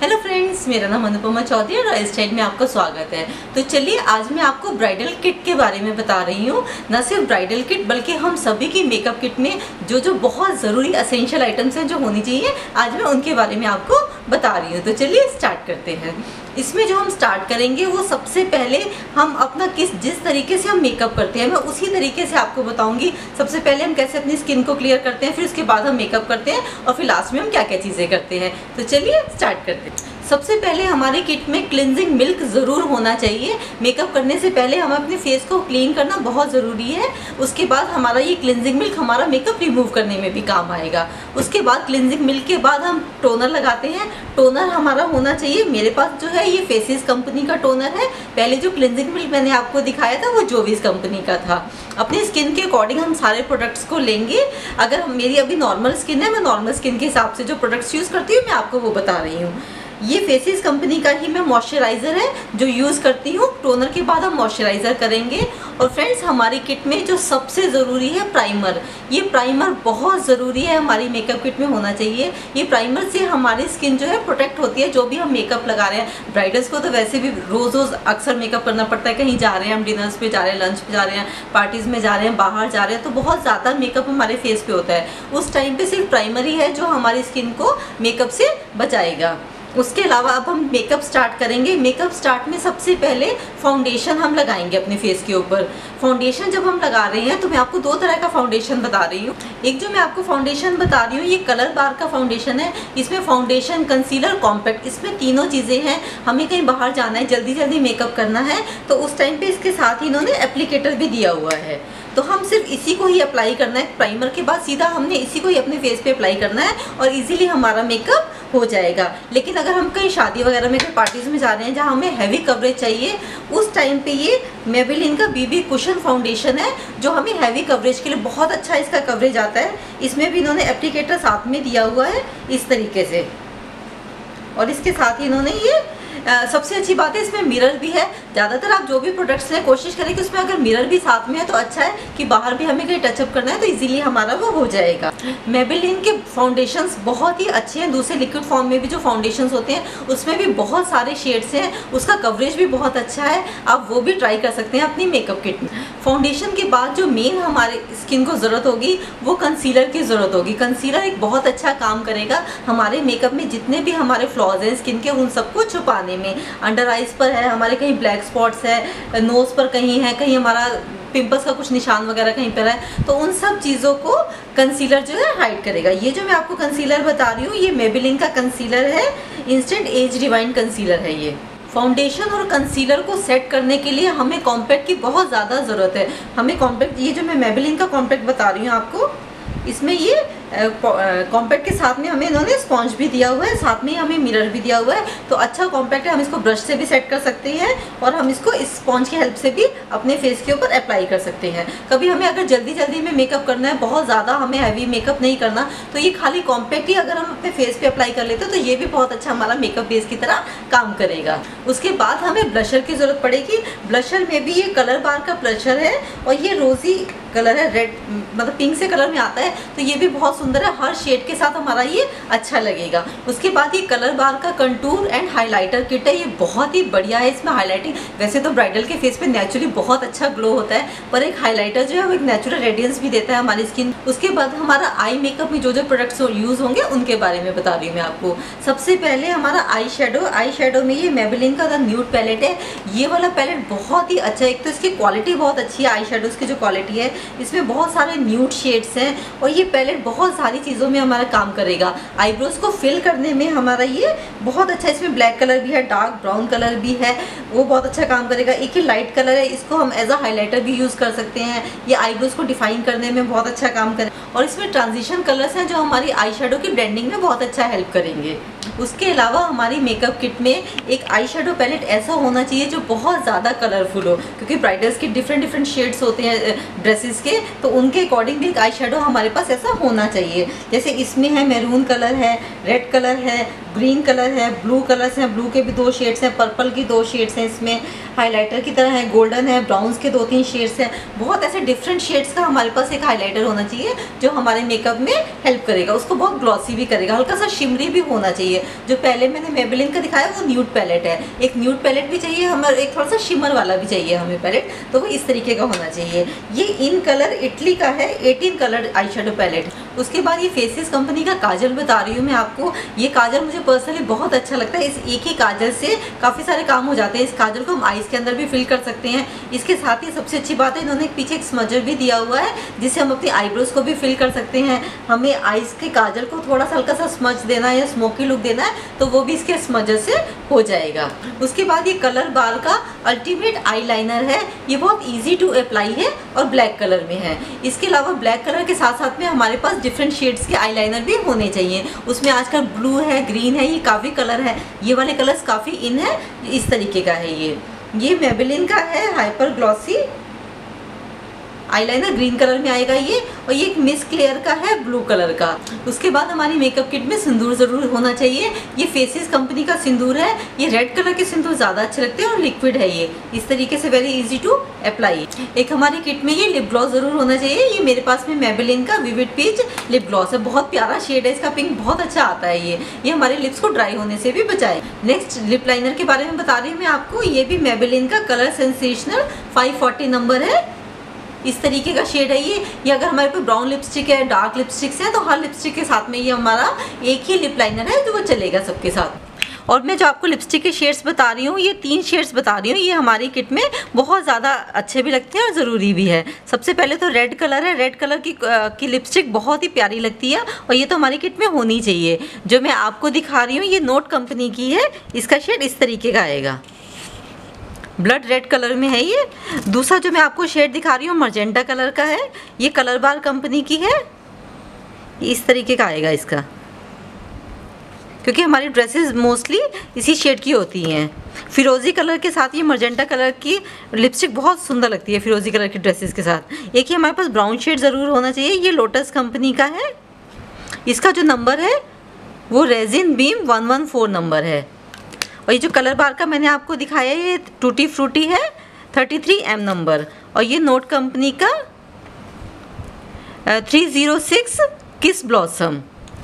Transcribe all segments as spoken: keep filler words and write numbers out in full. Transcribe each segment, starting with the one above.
Hello friends, मेरा नाम अनुपमा चौधरी और रॉयल स्टाइल में आपका स्वागत है। तो चलिए आज मैं आपको ब्राइडल किट के बारे में बता रही हूँ। न सिर्फ ब्राइडल किट बल्कि हम सभी की मेकअप किट में जो जो बहुत ज़रूरी एसेंशियल आइटम्स हैं जो होनी चाहिए, आज मैं उनके बारे में आपको बता रही हूँ। तो चलिए स्टार्ट करते हैं। इसमें जो हम स्टार्ट करेंगे वो सबसे पहले हम अपना किस जिस तरीके से हम मेकअप करते हैं मैं उसी तरीके से आपको बताऊंगी। सबसे पहले हम कैसे अपनी स्किन को क्लियर करते हैं, फिर उसके बाद हम मेकअप करते हैं और फिर लास्ट में हम क्या क्या चीज़ें करते हैं। तो चलिए स्टार्ट करते हैं। सबसे पहले हमारे किट में क्लिनजिंग मिल्क ज़रूर होना चाहिए। मेकअप करने से पहले हमें अपने फेस को क्लीन करना बहुत ज़रूरी है। उसके बाद हमारा ये क्लिनजिंग मिल्क हमारा मेकअप रिमूव करने में भी काम आएगा। उसके बाद क्लिनजिंग मिल्क के बाद हम टोनर लगाते हैं। टोनर हमारा होना चाहिए, मेरे पास जो है ये फेसिस कंपनी का टोनर है। पहले जो क्लिनजिंग मिल्क मैंने आपको दिखाया था वो जोविस कंपनी का था। अपनी स्किन के अकॉर्डिंग हम सारे प्रोडक्ट्स को लेंगे। अगर मेरी अभी नॉर्मल स्किन है, मैं नॉर्मल स्किन के हिसाब से जो प्रोडक्ट्स यूज़ करती हूँ मैं आपको वो बता रही हूँ। ये फेसिस कंपनी का ही मैं मॉइस्चराइज़र है जो यूज़ करती हूँ। टोनर के बाद हम मॉइस्चराइज़र करेंगे। और फ्रेंड्स, हमारी किट में जो सबसे ज़रूरी है प्राइमर। ये प्राइमर बहुत ज़रूरी है, हमारी मेकअप किट में होना चाहिए। ये प्राइमर से हमारी स्किन जो है प्रोटेक्ट होती है। जो भी हम मेकअप लगा रहे हैं, ब्राइडल्स को तो वैसे भी रोज़ रोज़ अक्सर मेकअप करना पड़ता है। कहीं जा रहे हैं, हम डिनर्स पे जा रहे हैं, लंच पे जा रहे हैं, पार्टीज़ में जा रहे हैं, बाहर जा रहे हैं, तो बहुत ज़्यादा मेकअप हमारे फेस पे होता है। उस टाइम पे सिर्फ प्राइमर ही है जो हमारी स्किन को मेकअप से बचाएगा। उसके अलावा अब हम मेकअप स्टार्ट करेंगे। मेकअप स्टार्ट में सबसे पहले फाउंडेशन हम लगाएंगे अपने फेस के ऊपर। फाउंडेशन जब हम लगा रहे हैं तो मैं आपको दो तरह का फाउंडेशन बता रही हूँ। एक जो मैं आपको फाउंडेशन बता रही हूँ ये कलर बार का फाउंडेशन है। इसमें फाउंडेशन, कंसीलर, कॉम्पैक्ट, इसमें तीनों चीज़ें हैं। हमें कहीं बाहर जाना है, जल्दी जल्दी मेकअप करना है, तो उस टाइम पे इसके साथ ही इन्होंने एप्लीकेटर भी दिया हुआ है। तो हम सिर्फ इसी को ही अप्लाई करना है। प्राइमर के बाद सीधा हमने इसी को ही अपने फेस पे अप्लाई करना है और इजीली हमारा मेकअप हो जाएगा। लेकिन अगर हम कहीं शादी वगैरह में, कहीं पार्टीज़ में जा रहे हैं जहाँ हमें हैवी कवरेज चाहिए, उस टाइम पे ये मेबेलिन का बीबी कुशन फाउंडेशन है जो हमें हैवी कवरेज के लिए बहुत अच्छा इसका कवरेज आता है। इसमें भी इन्होंने एप्लीकेटर साथ में दिया हुआ है इस तरीके से। और इसके साथ ही इन्होंने ये आ, सबसे अच्छी बात है इसमें मिरर भी है। ज़्यादातर आप जो भी प्रोडक्ट्स लें कोशिश करें कि उसमें अगर मिरर भी साथ में है तो अच्छा है कि बाहर भी हमें कहीं टचअप करना है तो इजीली हमारा वो हो जाएगा। मेबेलिन के फाउंडेशंस बहुत ही अच्छे हैं। दूसरे लिक्विड फॉर्म में भी जो फाउंडेशंस होते हैं उसमें भी बहुत सारे शेड्स हैं, उसका कवरेज भी बहुत अच्छा है। आप वो भी ट्राई कर सकते हैं अपनी मेकअप किट में। फाउंडेशन के बाद जो मेन हमारे स्किन को ज़रूरत होगी वो कंसीलर की ज़रूरत होगी। कंसीलर एक बहुत अच्छा काम करेगा हमारे मेकअप में, जितने भी हमारे फ्लॉज हैं स्किन के उन सबको छुपाने में। अंडर आइज पर है हमारे, कहीं ब्लैक स्पॉट्स है, नोज पर कहीं है, कहीं हमारा पिंपल्स का कुछ निशान वगैरह कहीं पर है, तो उन सब चीज़ों को कंसीलर जो है हाइड करेगा। ये जो मैं आपको कंसीलर बता रही हूँ ये मेबेलिन का कंसीलर है, इंस्टेंट एज रिवाइंड कंसीलर है। ये फाउंडेशन और कंसीलर को सेट करने के लिए हमें कॉम्पैक्ट की बहुत ज़्यादा ज़रूरत है। हमें कॉम्पैक्ट, ये जो मैं मेबेलिन का कॉम्पैक्ट बता रही हूँ आपको, इसमें ये कॉम्पैक्ट के साथ में हमें इन्होंने स्पॉन्ज भी दिया हुआ है, साथ में हमें मिरर भी दिया हुआ है। तो अच्छा कॉम्पैक्ट है, हम इसको ब्रश से भी सेट कर सकते हैं और हम इसको इस स्पॉन्ज की हेल्प से भी अपने फेस के ऊपर अप्लाई कर सकते हैं। कभी हमें अगर जल्दी जल्दी में मेकअप करना है, बहुत ज़्यादा हमें हैवी मेकअप नहीं करना, तो ये खाली कॉम्पैक्ट ही अगर हम अपने फेस पे अप्लाई कर लेते हैं तो ये भी बहुत अच्छा हमारा मेकअप बेस की तरह काम करेगा। उसके बाद हमें ब्लशर की ज़रूरत पड़ेगी। ब्लशर में भी ये कलर बार का ब्लशर है और ये रोज़ी कलर है, रेड मतलब पिंक से कलर में आता है, तो ये भी बहुत सुंदर है। हर शेड के साथ हमारा ये अच्छा लगेगा। उसके बाद ये कलर बार का कंटूर एंड हाइलाइटर किट है। ये बहुत ही बढ़िया है, इसमें हाइलाइटिंग, वैसे तो ब्राइडल के फेस पे नेचुरली बहुत अच्छा ग्लो होता है, पर एक हाइलाइटर जो है वो एक नेचुरल रेडियंस भी देता है हमारी स्किन। उसके बाद हमारा आई मेकअप में जो जो प्रोडक्ट्स यूज़ होंगे उनके बारे में बता रही हूँ मैं आपको। सबसे पहले हमारा आई शेडो। आई शेडो में ये मेबेलिन का द न्यूड पैलेट है। ये वाला पैलेट बहुत ही अच्छा है। एक तो इसकी क्वालिटी बहुत अच्छी है, आई शेडोज़ की जो क्वालिटी है, इसमें बहुत सारे न्यूड शेड्स हैं और ये पैलेट बहुत सारी चीज़ों में हमारा काम करेगा। आईब्रोज को फिल करने में हमारा ये बहुत अच्छा, इसमें ब्लैक कलर भी है, डार्क ब्राउन कलर भी है, वो बहुत अच्छा काम करेगा। एक ही लाइट कलर है, इसको हम एज अ हाइलाइटर भी यूज़ कर सकते हैं। ये आईब्रोज को डिफाइन करने में बहुत अच्छा काम करेगा। और इसमें ट्रांजिशन कलर्स हैं जो हमारी आई शेडो की ब्लेंडिंग में बहुत अच्छा हेल्प करेंगे। उसके अलावा हमारी मेकअप किट में एक आई शेडो पैलेट ऐसा होना चाहिए जो बहुत ज़्यादा कलरफुल हो, क्योंकि ब्राइडल्स के डिफरेंट डिफरेंट शेड्स होते हैं ड्रेसेस के, तो उनके अकॉर्डिंग भी एक आई शेडो हमारे पास ऐसा होना चाहिए। जैसे इसमें है मैरून कलर है, रेड कलर है, ग्रीन कलर है, ब्लू कलर्स हैं, ब्लू के भी दो शेड्स हैं, पर्पल की दो शेड्स हैं, इसमें हाइलाइटर की तरह है, गोल्डन है, ब्राउन्स के दो तीन शेड्स हैं। बहुत ऐसे डिफरेंट शेड्स का हमारे पास एक हाइलाइटर होना चाहिए जो हमारे मेकअप में हेल्प करेगा, उसको बहुत ग्लॉसी भी करेगा, हल्का सा शिमरी भी होना चाहिए। जो पहले मैंने मेबेलिन का दिखाया वो न्यूड पैलेट है, एक न्यूड पैलेट भी चाहिए हमें, एक थोड़ा सा शिमर वाला भी चाहिए हमें पैलेट, तो वो इस तरीके का होना चाहिए। ये इन कलर इटली का है, eighteen colour eye shadow palette. उसके बाद ये फेसेस कंपनी का काजल बता रही हूँ मैं आपको। ये काजल मुझे पर्सनली बहुत अच्छा लगता है, इस एक ही काजल से काफ़ी सारे काम हो जाते हैं। इस काजल को हम आईज के अंदर भी फिल कर सकते हैं। इसके साथ ही सबसे अच्छी बात है इन्होंने पीछे एक स्मजर भी दिया हुआ है जिससे हम अपनी आईब्रोज को भी फिल कर सकते हैं। हमें आईज के काजल को थोड़ा सा हल्का सा स्मज देना है या स्मोकी लुक देना है तो वो भी इसके स्मजर से हो जाएगा। उसके बाद ये कलर बार का अल्टीमेट आईलाइनर है, ये बहुत ईजी टू अप्लाई है और ब्लैक कलर में है। इसके अलावा ब्लैक कलर के साथ साथ में हमारे पास डिफरेंट शेड्स के आईलाइनर भी होने चाहिए। उसमें आजकल ब्लू है, ग्रीन है, ये काफ़ी कलर है, ये वाले कलर्स काफ़ी इन है, इस तरीके का है। ये ये मेबेलिन का है hyper glossy eyeliner, green colour में आएगा ये, और ये एक मिस क्लियर का है ब्लू कलर का। उसके बाद हमारी मेकअप किट में सिंदूर ज़रूर होना चाहिए। ये फेसेस कंपनी का सिंदूर है, ये रेड कलर के सिंदूर ज़्यादा अच्छे लगते हैं और लिक्विड है ये, इस तरीके से वेरी इजी टू अप्लाई। एक हमारी किट में ये लिप ग्लॉस ज़रूर होना चाहिए। ये मेरे पास में मेबेलिन का विविड पीच लिप ग्लॉस है, बहुत प्यारा शेड है इसका, पिंक बहुत अच्छा आता है ये ये हमारे लिप्स को ड्राई होने से भी बचाए। नेक्स्ट लिप लाइनर के बारे में बता रही हूँ मैं आपको। ये भी मेबेलिन का colour sensational five forty number है, इस तरीके का शेड है ये। ये अगर हमारे पे ब्राउन लिपस्टिक है, डार्क लिपस्टिक्स है, तो हर लिपस्टिक के साथ में ये हमारा एक ही लिप लाइनर है जो वो चलेगा सबके साथ। और मैं जो आपको लिपस्टिक के शेड्स बता रही हूँ, ये तीन शेड्स बता रही हूँ, ये हमारी किट में बहुत ज़्यादा अच्छे भी लगते हैं और ज़रूरी भी है। सबसे पहले तो रेड कलर है, रेड कलर की की लिपस्टिक बहुत ही प्यारी लगती है और ये तो हमारी किट में होनी चाहिए। जो मैं आपको दिखा रही हूँ ये नोट कंपनी की है, इसका शेड इस तरीके का आएगा, ब्लड रेड कलर में है ये। दूसरा जो मैं आपको शेड दिखा रही हूँ मजेंटा कलर का है, ये कलर बार कंपनी की है, इस तरीके का आएगा इसका, क्योंकि हमारी ड्रेसेस मोस्टली इसी शेड की होती हैं। फिरोज़ी कलर के साथ ये मजेंटा कलर की लिपस्टिक बहुत सुंदर लगती है फिरोज़ी कलर की ड्रेसेस के साथ। एक ही हमारे पास ब्राउन शेड ज़रूर होना चाहिए, ये लोटस कंपनी का है, इसका जो नंबर है वो रेजिन बीम वन वन फोर नंबर है। और ये जो कलर बार का मैंने आपको दिखाया ये टूटी फ्रूटी है, थर्टी थ्री एम नंबर, और ये नोट कंपनी का three zero six kiss blossom.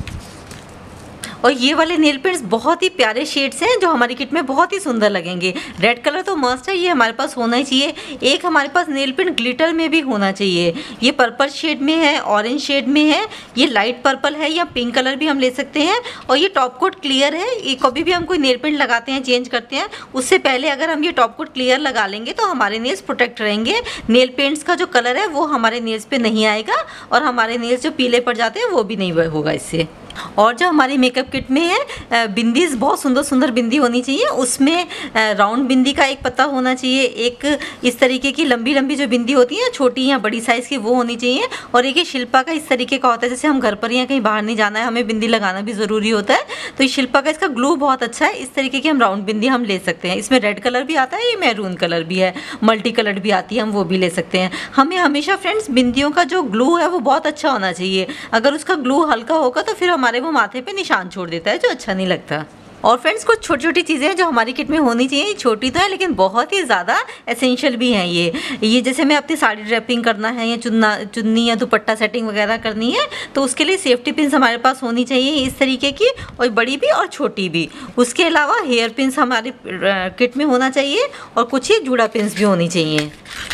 और ये वाले नेल पेंट्स बहुत ही प्यारे शेड्स हैं जो हमारी किट में बहुत ही सुंदर लगेंगे। रेड कलर तो मस्ट है, ये हमारे पास होना ही चाहिए। एक हमारे पास नेल पेंट ग्लिटर में भी होना चाहिए, ये पर्पल शेड में है, ऑरेंज शेड में है, ये लाइट पर्पल है या पिंक कलर भी हम ले सकते हैं। और ये टॉप कोट क्लियर है, ये कभी भी हम कोई नेल पेंट लगाते हैं चेंज करते हैं उससे पहले अगर हम ये टॉप कोट क्लियर लगा लेंगे तो हमारे नेल्स प्रोटेक्ट रहेंगे, नेल पेंट्स का जो कलर है वो हमारे नेल्स पे नहीं आएगा और हमारे नेल्स जो पीले पड़ जाते हैं वो भी नहीं होगा इससे। और जो हमारी मेकअप किट में है बिंदीज, बहुत सुंदर सुंदर बिंदी होनी चाहिए। उसमें राउंड बिंदी का एक पत्ता होना चाहिए, एक इस तरीके की लंबी लंबी जो बिंदी होती है छोटी या बड़ी साइज़ की वो होनी चाहिए, और एक ये शिल्पा का इस तरीके का होता है, जैसे हम घर पर या कहीं बाहर नहीं जाना है हमें बिंदी लगाना भी ज़रूरी होता है तो ये शिल्पा का इसका ग्लू बहुत अच्छा है। इस तरीके की हम राउंड बिंदी हम ले सकते हैं, इसमें रेड कलर भी आता है, ये मैरून कलर भी है, मल्टी कलर भी आती है, हम वो भी ले सकते हैं। हमें हमेशा फ्रेंड्स बिंदियों का जो ग्लू है वो बहुत अच्छा होना चाहिए, अगर उसका ग्लू हल्का होगा तो फिर हमारे वो माथे पे निशान छोड़ देता है जो अच्छा नहीं लगता। और फ्रेंड्स कुछ छोटी छोटी चीज़ें हैं जो हमारी किट में होनी चाहिए, छोटी तो है लेकिन बहुत ही ज़्यादा एसेंशियल भी हैं ये ये जैसे मैं अपनी साड़ी ड्रेपिंग करना है या चुन्ना चुन्नी या दुपट्टा सेटिंग वगैरह करनी है तो उसके लिए सेफ्टी पिन्स हमारे पास होनी चाहिए इस तरीके की, और बड़ी भी और छोटी भी। उसके अलावा हेयर पिन्स हमारी किट में होना चाहिए और कुछ ही जूड़ा पिन्स भी होनी चाहिए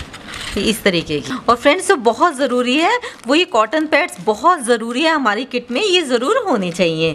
इस तरीके की। और फ्रेंड्स जो बहुत ज़रूरी है वो ये कॉटन पैड्स बहुत ज़रूरी है हमारी किट में, ये ज़रूर होने चाहिए।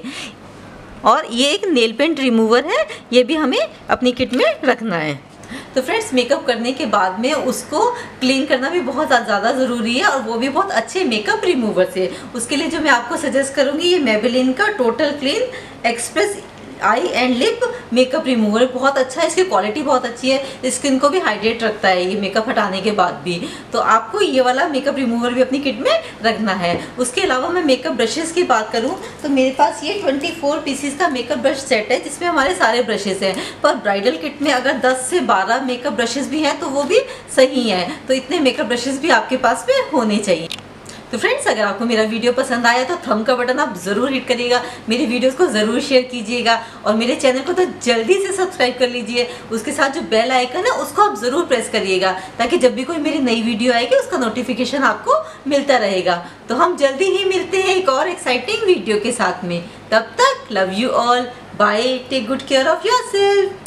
और ये एक नेल पेंट रिमूवर है, ये भी हमें अपनी किट में रखना है। तो फ्रेंड्स मेकअप करने के बाद में उसको क्लीन करना भी बहुत ज़्यादा ज़रूरी है और वो भी बहुत अच्छे मेकअप रिमूवर से। उसके लिए जो मैं आपको सजेस्ट करूँगी ये मेबेलिन का total clean express eye and lip makeup remover, बहुत अच्छा है, इसकी क्वालिटी बहुत अच्छी है, स्किन को भी हाइड्रेट रखता है ये मेकअप हटाने के बाद भी। तो आपको ये वाला मेकअप रिमूवर भी अपनी किट में रखना है। उसके अलावा मैं मेकअप ब्रशेस की बात करूं तो मेरे पास ये चौबीस पीसीस का मेकअप ब्रश सेट है जिसमें हमारे सारे ब्रशेस हैं, पर ब्राइडल किट में अगर दस से बारह मेकअप ब्रशेस भी हैं तो वो भी सही है, तो इतने मेकअप ब्रशेस भी आपके पास में होने चाहिए। तो फ्रेंड्स, अगर आपको मेरा वीडियो पसंद आया तो थंब का बटन आप ज़रूर हिट करिएगा, मेरी वीडियोस को ज़रूर शेयर कीजिएगा और मेरे चैनल को तो जल्दी से सब्सक्राइब कर लीजिए। उसके साथ जो बेल आइकन है उसको आप ज़रूर प्रेस करिएगा, ताकि जब भी कोई मेरी नई वीडियो आएगी उसका नोटिफिकेशन आपको मिलता रहेगा। तो हम जल्दी ही मिलते हैं एक और एक्साइटिंग वीडियो के साथ में। तब तक love you all, bye, take good care of yourself.